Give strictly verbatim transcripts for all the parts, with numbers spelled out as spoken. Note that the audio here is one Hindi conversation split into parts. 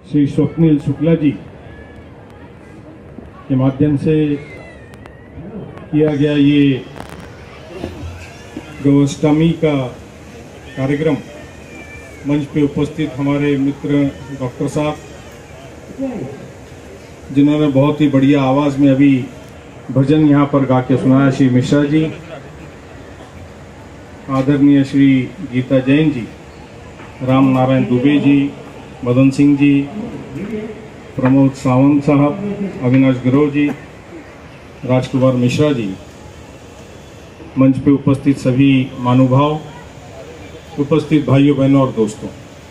श्री स्वप्निल शुक्ला जी के माध्यम से किया गया ये गौष्टमी का कार्यक्रम, मंच पे उपस्थित हमारे मित्र डॉक्टर साहब, जिन्होंने बहुत ही बढ़िया आवाज में अभी भजन यहाँ पर गा के सुनाया, श्री मिश्रा जी, आदरणीय श्री गीता जैन जी, राम नारायण दुबे जी, मदन सिंह जी, प्रमोद सावंत साहब, अविनाश गिरोह जी, राजकुमार मिश्रा जी, मंच पे उपस्थित सभी महानुभाव, उपस्थित भाइयों बहनों और दोस्तों,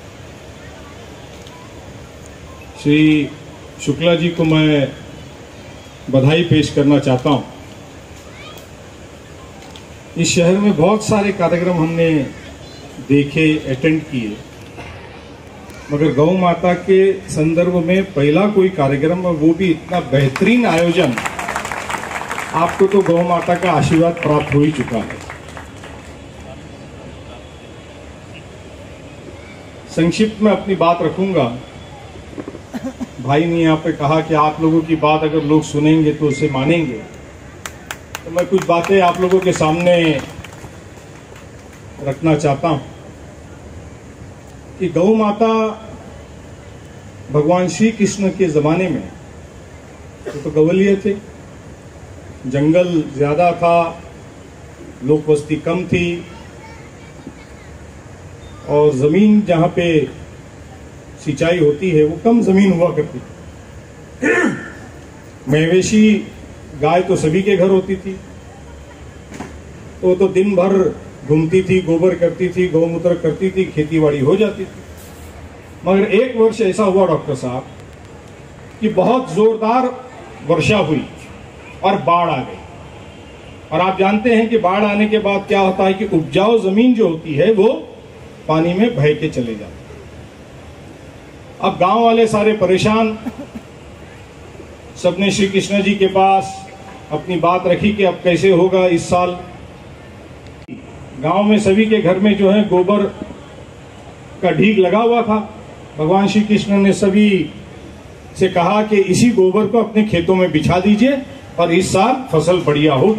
श्री शुक्ला जी को मैं बधाई पेश करना चाहता हूं। इस शहर में बहुत सारे कार्यक्रम हमने देखे, अटेंड किए, मगर गौ माता के संदर्भ में पहला कोई कार्यक्रम, और वो भी इतना बेहतरीन आयोजन, आपको तो गौ माता का आशीर्वाद प्राप्त हो ही चुका है। संक्षिप्त में अपनी बात रखूंगा। भाई ने यहाँ पे कहा कि आप लोगों की बात अगर लोग सुनेंगे तो उसे मानेंगे, तो मैं कुछ बातें आप लोगों के सामने रखना चाहता हूं कि गौ माता भगवान श्री कृष्ण के जमाने में तो, तो गवलीय थे, जंगल ज्यादा था, लोक बस्ती कम थी, और जमीन जहां पे सिंचाई होती है वो कम जमीन हुआ करती। मवेशी गाय तो सभी के घर होती थी, तो तो दिन भर घूमती थी, गोबर करती थी, गौमूत्र करती थी, खेतीबाड़ी हो जाती थी। मगर एक वर्ष ऐसा हुआ डॉक्टर साहब कि बहुत जोरदार वर्षा हुई और बाढ़ आ गई, और आप जानते हैं कि बाढ़ आने के बाद क्या होता है कि उपजाऊ जमीन जो होती है वो पानी में बह के चले जाती है। अब गांव वाले सारे परेशान, सबने श्री कृष्ण जी के पास अपनी बात रखी कि अब कैसे होगा इस साल। गांव में सभी के घर में जो है गोबर का ढीग लगा हुआ था। भगवान श्री कृष्ण ने सभी से कहा कि इसी गोबर को अपने खेतों में बिछा दीजिए और इस साल फसल बढ़िया होगी।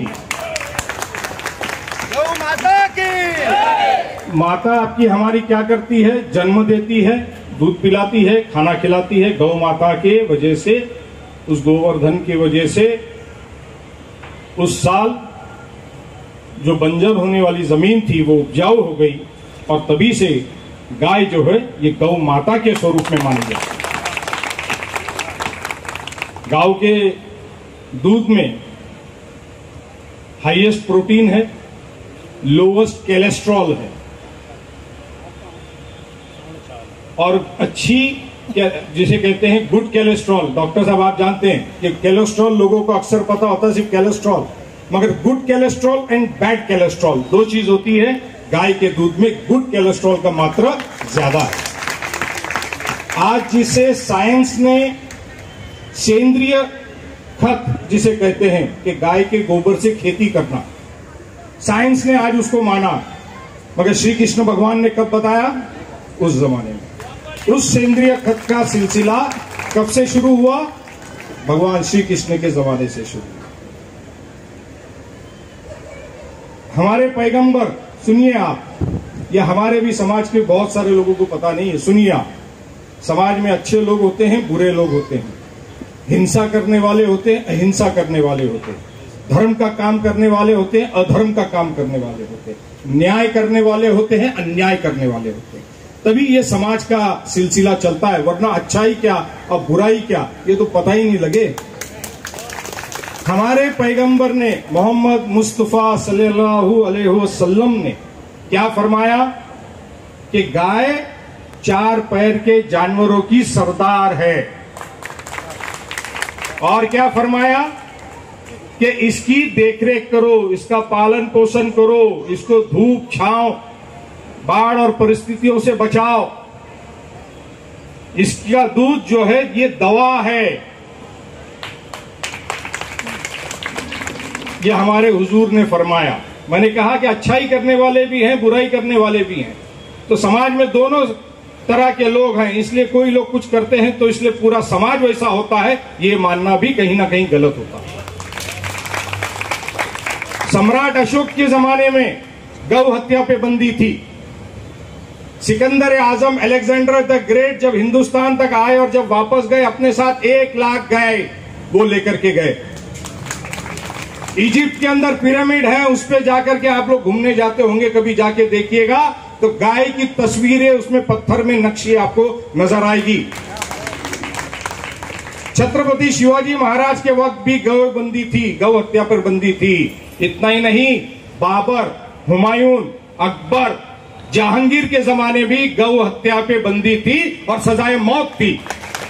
गौ माता की माता आपकी हमारी क्या करती है? जन्म देती है, दूध पिलाती है, खाना खिलाती है। गौ माता के वजह से, उस गोवर्धन की वजह से उस साल जो बंजर होने वाली जमीन थी वो उपजाऊ हो गई, और तभी से गाय जो है ये गौ माता के स्वरूप में मानी जाती है। गाय के दूध में हाईएस्ट प्रोटीन है, लोवेस्ट कोलेस्ट्रॉल है, और अच्छी क्या जिसे कहते हैं गुड कोलेस्ट्रॉल। डॉक्टर साहब आप जानते हैं कि कोलेस्ट्रॉल लोगों को अक्सर पता होता है सिर्फ कोलेस्ट्रॉल, मगर good cholesterol and bad cholesterol दो चीज होती है। गाय के दूध में गुड कोलेस्ट्रॉल का मात्रा ज्यादा है। आज जिसे साइंस ने सेंद्रिय खत जिसे कहते हैं कि गाय के गोबर से खेती करना, साइंस ने आज उसको माना, मगर श्री कृष्ण भगवान ने कब बताया? उस जमाने में। उस सेंद्रिय खत का सिलसिला कब से शुरू हुआ? भगवान श्री कृष्ण के जमाने से शुरू हुआ। हमारे पैगंबर, सुनिए आप, या हमारे भी समाज के बहुत सारे लोगों को पता नहीं है, सुनिए आप, समाज में अच्छे लोग होते हैं, बुरे लोग होते हैं, हिंसा करने वाले होते हैं, अहिंसा करने वाले होते हैं, धर्म का काम करने वाले होते हैं, अधर्म का काम करने वाले होते हैं, न्याय करने वाले होते हैं, अन्याय करने वाले होते हैं। तभी ये समाज का सिलसिला चलता है, वरना अच्छाई क्या और बुराई क्या ये तो पता ही नहीं लगे। हमारे पैगंबर ने, मोहम्मद मुस्तफा सल्लल्लाहु अलैहि वसल्लम ने क्या फरमाया कि गाय चार पैर के जानवरों की सरदार है, और क्या फरमाया कि इसकी देखरेख करो, इसका पालन पोषण करो, इसको धूप छांव, बाढ़ और परिस्थितियों से बचाओ। इसका दूध जो है ये दवा है। ये हमारे हुजूर ने फरमाया। मैंने कहा कि अच्छाई करने वाले भी हैं, बुराई करने वाले भी हैं, तो समाज में दोनों तरह के लोग हैं, इसलिए कोई लोग कुछ करते हैं तो इसलिए पूरा समाज वैसा होता है, ये मानना भी कहीं ना कहीं गलत होता है। सम्राट अशोक के जमाने में गौ हत्या पे बंदी थी। Sikandar Azam, Alexander the Great जब हिंदुस्तान तक आए और जब वापस गए अपने साथ एक लाख गाय वो लेकर के गए। इजिप्ट के अंदर पिरामिड है, उस पे जाकर के आप लोग घूमने जाते होंगे, कभी जाके देखिएगा तो गाय की तस्वीरें उसमें पत्थर में नक्शी आपको नजर आएगी। छत्रपति शिवाजी महाराज के वक्त भी गौ बंदी थी, गौ हत्या पर बंदी थी। इतना ही नहीं, बाबर, हुमायूं, अकबर, जहांगीर के जमाने भी गौ हत्या पे बंदी थी और सजाए मौत थी।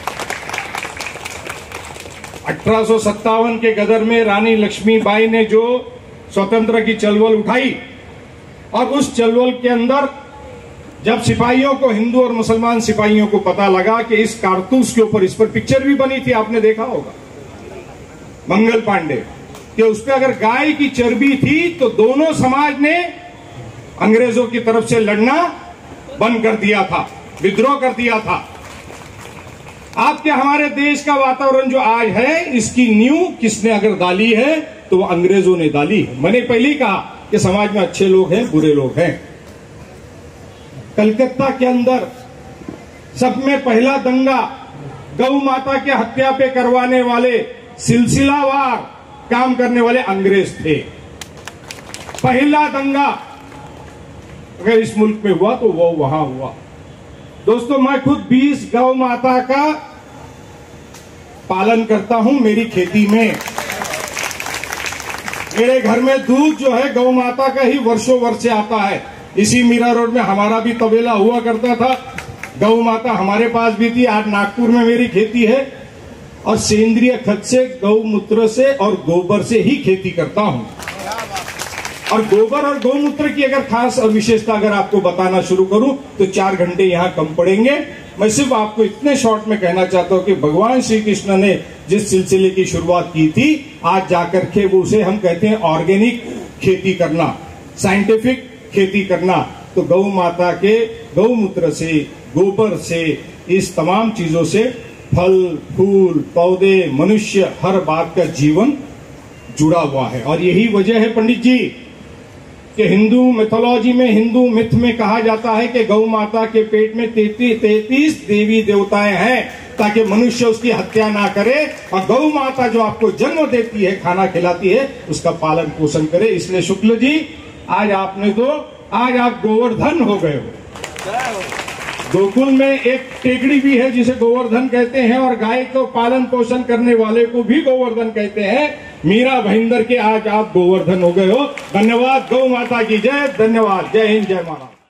अठारह सौ सत्तावन के गदर में रानी लक्ष्मीबाई ने जो स्वतंत्र की चलवल उठाई और उस चलवल के अंदर जब सिपाहियों को, हिंदू और मुसलमान सिपाहियों को पता लगा कि इस कारतूस के ऊपर, इस पर पिक्चर भी बनी थी, आपने देखा होगा, मंगल पांडे, कि उस पर अगर गाय की चर्बी थी तो दोनों समाज ने अंग्रेजों की तरफ से लड़ना बंद कर दिया था, विद्रोह कर दिया था। आपके हमारे देश का वातावरण जो आज है, इसकी नींव किसने अगर डाली है तो वो अंग्रेजों ने डाली है। मैंने पहले ही कहा कि समाज में अच्छे लोग हैं, बुरे लोग हैं। कलकत्ता के अंदर सब में पहला दंगा गौ माता के हत्या पे करवाने वाले, सिलसिलावार काम करने वाले अंग्रेज थे। पहला दंगा अगर इस मुल्क में हुआ तो वो वहां हुआ। दोस्तों, मैं खुद बीस गौ माता का पालन करता हूं मेरी खेती में। मेरे घर में दूध जो है गौ माता का ही वर्षों वर्ष से आता है। इसी मीरा रोड में हमारा भी तबेला हुआ करता था, गौ माता हमारे पास भी थी। आज नागपुर में मेरी खेती है और सेंद्रिय खत से, गौमूत्र से और गोबर से ही खेती करता हूं। और गोबर और गौमूत्र की अगर खास विशेषता अगर आपको बताना शुरू करूं तो चार घंटे यहां कम पड़ेंगे। मैं सिर्फ आपको इतने शॉर्ट में कहना चाहता हूं कि भगवान श्री कृष्ण ने जिस सिलसिले की शुरुआत की थी, आज जाकर के वो उसे हम कहते हैं ऑर्गेनिक खेती करना, साइंटिफिक खेती करना। तो गौ माता के गौमूत्र से, गोबर से, इस तमाम चीजों से फल, फूल, पौधे, मनुष्य, हर बात का जीवन जुड़ा हुआ है। और यही वजह है पंडित जी कि हिंदू मिथोलॉजी में, हिंदू मिथ में कहा जाता है कि गौ माता के पेट में तैतीस तैतीस देवी देवताएं हैं ताकि मनुष्य उसकी हत्या ना करे, और गौ माता जो आपको जन्म देती है, खाना खिलाती है, उसका पालन पोषण करे। इसलिए शुक्ल जी, आज आपने तो, आज आप गोवर्धन हो गए हो। गोकुल में एक टेकड़ी भी है जिसे गोवर्धन कहते हैं, और गाय को पालन पोषण करने वाले को भी गोवर्धन कहते हैं। मीरा भयंदर के आज आप गोवर्धन हो गए हो। धन्यवाद, गौ माता की जय। धन्यवाद। जय हिंद, जय महाराज।